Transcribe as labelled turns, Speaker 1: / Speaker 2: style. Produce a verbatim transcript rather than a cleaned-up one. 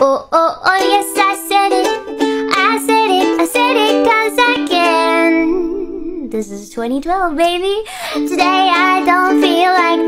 Speaker 1: oh, oh, oh, yes, I said it. I said it, I said it 'cause I can. This is twenty twelve, baby. Today I don't feel like